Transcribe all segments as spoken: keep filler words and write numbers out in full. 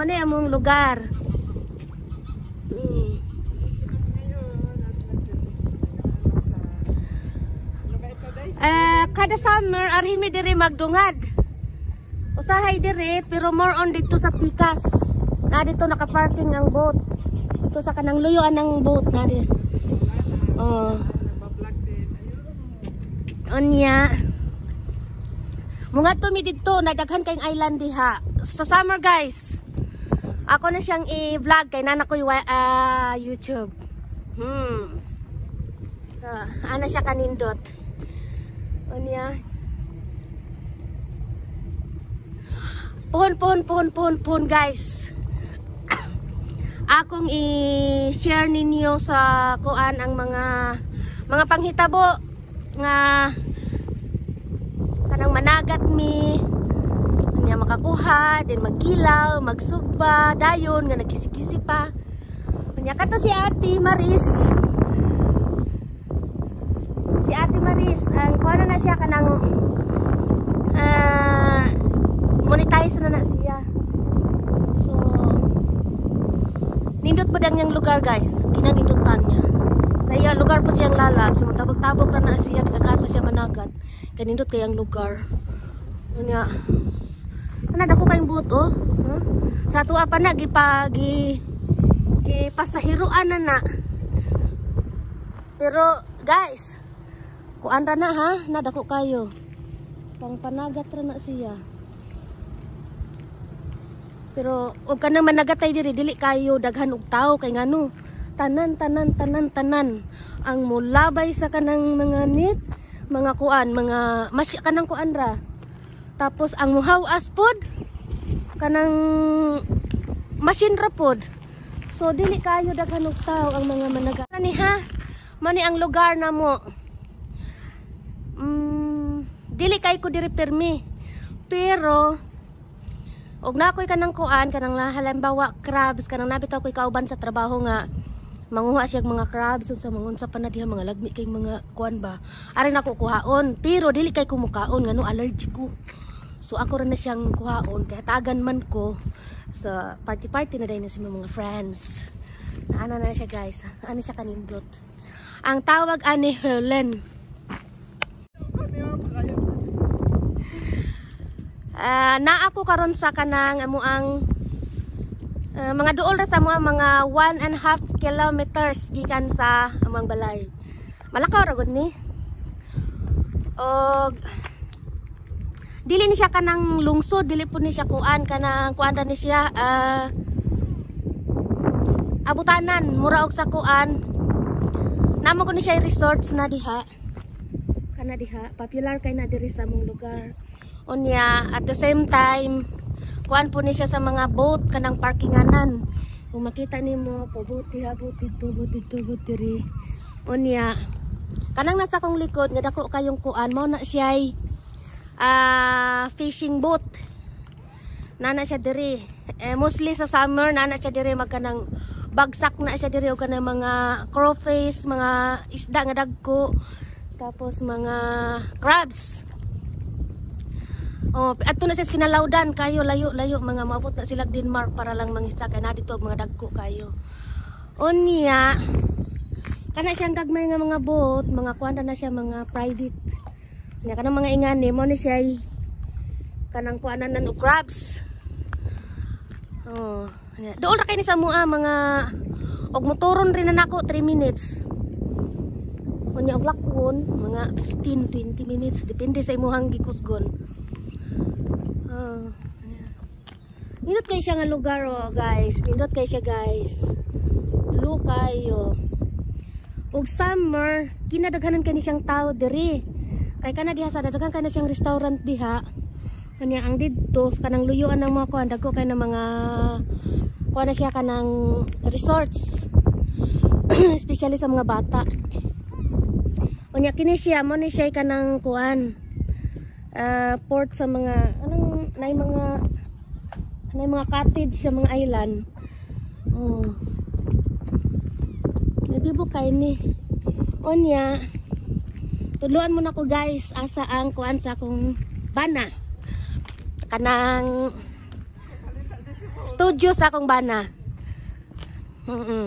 Muna among lugar. Hmm. Uh, kada summer arhimi diri magdungad. Usahay diri pero more on dito sa Pikas. Na dito naka-parking ang boat. Dito sa kanang luyuan ng boat na di. Oh. Onya. Mga tumi dito nadaghan kayong island diha. Sa summer guys. Ako na siyang i-vlog kay nana ko uh, YouTube. Hmm. So, ana siya kanindot. Onya. Pohon, pohon, pohon, pohon, pohon guys. Akong i-share ninyo sa kuan ang mga mga panghitabo nga kanang managat mi kanya makakuha din magilaw magsugba dayon nga nagkisi-kisi pa kanya kato si Ate Maris si Ate Maris ang kuan na siya kanang uh, monetize na na siya so nindot ba dang yung lugar guys kinanindutan niya sa iya lugar po siyang lalab so matabog-tabog ka na siya sa kasa siya managat kanindot kayang lugar kanya ana dako kayong buto huh? Sa tuwa pa na gipagi gipasahiruan na na pero guys kuan ra na ha nadako kayo pang panagat ra na siya pero og ka na managatay diri dili kayo daghan og tao kay ngano tanan tanan tanan tanan ang mulabay sa kanang mga nit mga kuan mga masya kanang kuan ra tapos ang muhawas pod kanang machine ra pod so dili kayo daghan og tao ang mga managat ani ha mani ang lugar namo mm, dili kay ko diri permi pero og na koy kanang kuan kanang halimbawa crabs kanang nabitaw koy kauban sa trabaho nga manguha siya mga crabs sa mangunsa pa na diha mga lagmi kay mga kuan ba ari nako kuhaon pero dili kay kumukaon ngano allergic ko so ako ra na siyang kuhaon kaya tagan man ko sa party party na dahil na sa mga friends na ano na siya guys ano siya kanindot ang tawag ani Helen Uh, na ako karon sa kanang amo ang uh, mga duol ra sa mga mga one and a half kilometers gikan sa among balay. Malakaw ra gud ni. Og dili ni siya kanang lungsod, dili po ni siya kuan kanang kuan ra ni siya uh, abutanan mura og sa kuan. Namo ko ni siya resorts na diha. Kana diha, popular kay na diri sa among lugar. Unya at the same time kuan po ni siya sa mga boat kanang parkinganan kung makita nimo pabuti ha buti to buti to buti ri unya kanang nasa kong likod nga dako kayong kuan mo na siya uh, fishing boat nana siya diri eh, mostly sa summer nana siya diri magkanang bagsak na siya diri og kanang mga crawfish mga isda nga dagko tapos mga crabs. Oh, ato na sa kinalawdan kayo layo-layo mga maabot na sila Denmark para lang mangista kay na dito mga dagko kayo. Unya kana siyang gagmay nga mga boat, mga kuan na siya mga private. Nya kana mga ingani mo ni siya kanang kuanan og crabs. Oh, nya dool ra kay ni sa mua mga og motoron rin na nako three minutes. Unya og lakwon mga fifteen to twenty minutes depende sa imuhang gikusgon. Uh, yeah. Nindot kayo siya nga lugar oh, guys. Nindot kayo siya guys. Lu kayo. Og summer, kinadaghanan kayo siyang tao diri. Kay kana diha sa daghan kayo siyang restaurant diha. Kanya ang didto kanang luyuan ng mga kuan dagko kay ng mga kuan na siya kanang resorts. Especially sa mga bata. Unya kini siya mo ni siya kanang kuan. Uh, port sa mga anong nay mga nay mga cottage sa mga island. Oh. Nabibo kay ni. Onya. Tuluan mo na ko guys asa ang kuan sa akong bana. Kanang Studio sa akong bana. Mm -mm.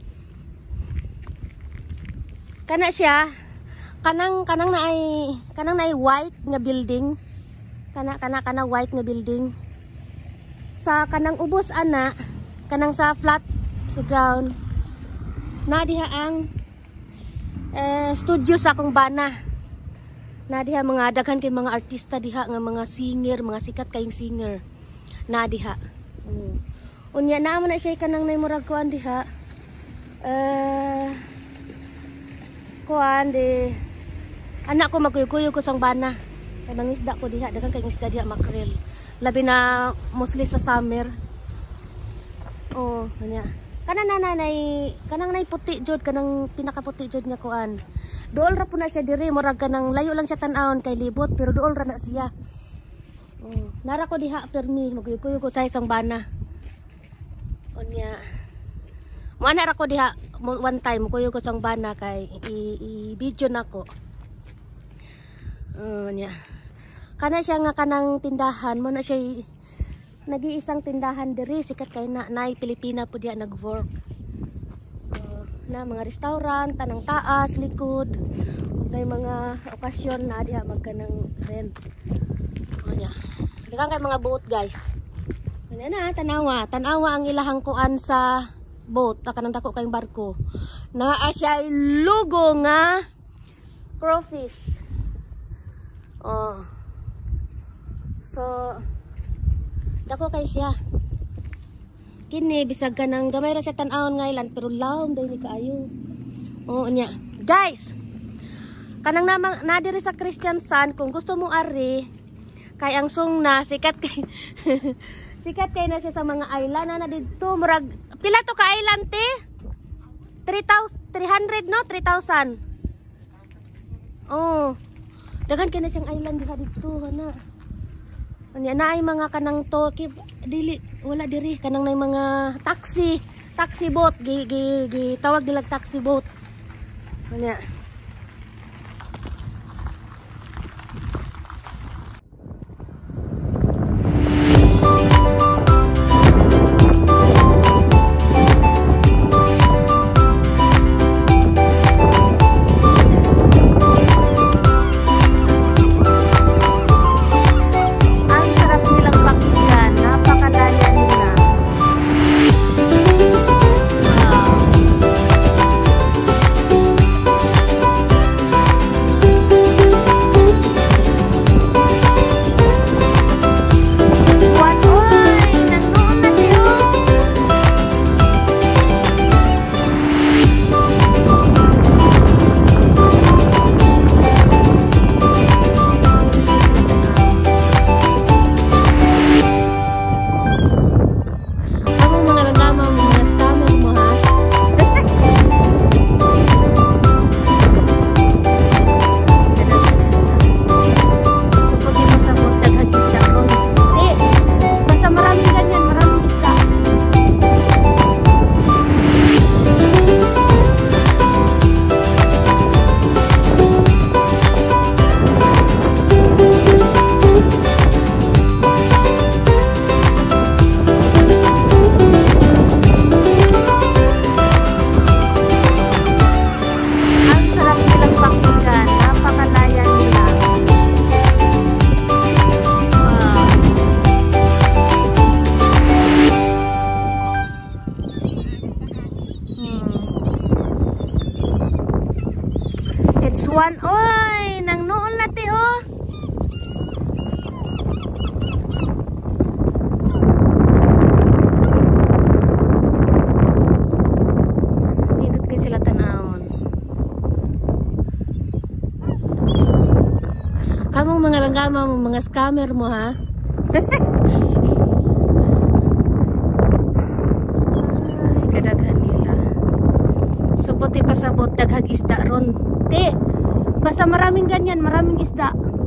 Kana siya, kanang kanang naay kanang naay white nga building. Kana kana kana white nga building. Sa kanang ubos ana, kanang sa flat sa ground. Na diha ang eh, studio sa akong bana. Na diha mga daghan kay mga artista diha nga mga singer, mga sikat kayong singer. Na diha. Mm. Unya na man na siya kanang nay murag kuan diha. Eh kuan di anak ko magkuyog-kuyog ko sang bana. Kay mangisda ko diha, daghan kay isda diha makrel. Labi na mostly sa summer. Oh, kanya. Kanang nanay, kanang nay puti jud, kanang pinakaputi jud nga kuan. Dool ra po na siya diri, murag kanang layo lang siya tan-awon kay libot, pero dool ra na siya. Oh, nara ko diha permi, magkuyog-kuyog ko sa isang bana. Unya. Mo ana ra ko diha one time kuyog ko sang bana kay i-video nako. Oh, nya. Kana siya nga kanang tindahan, mo na siya nag-iisang tindahan diri, sikat kay na nay Pilipina po diya nag-work. So, na mga restaurant, tanang taas, likod, nay mga okasyon na diha magkanang rent. O nya. Daghang kay mga boat guys. Ano na tanawa, tanawa ang ilahang kuan sa boat, ta kanang dako kayong barko. Naa siya lugo nga crawfish. Oh. So dako kay siya. Kini bisag ka nang gamay ra sa tan-awon nga ilan pero lawom day ni kaayo. Oo nya. Guys, kanang namang na diri sa Christian Sun kung gusto mo ari kay ang song na sikat kay sikat kay na siya sa mga island na didto murag pila to ka island te? three hundred no? three thousand. Oh. Daghan kay na siyang island diha didto ana. Anya na ay mga kanang to dili wala diri kanang nay mga taxi taxi boat gi, gi, gi tawag nila taxi boat. Anya One oy nang noon nati oh. Nindot kay sila tanawon. Kamong mga langgama mo mga scammer mo ha. Ay kadaghan nila. Supote pasabot daghag isda ron. Te, basta maraming ganyan, maraming isda.